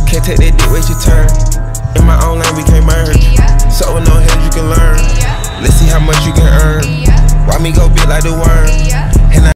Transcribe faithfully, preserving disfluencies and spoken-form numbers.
Can't take that dick, wait your turn. In my own lane, we can't merge. So with no head, you can learn. Let's see how much you can earn. Why me go big like the worm?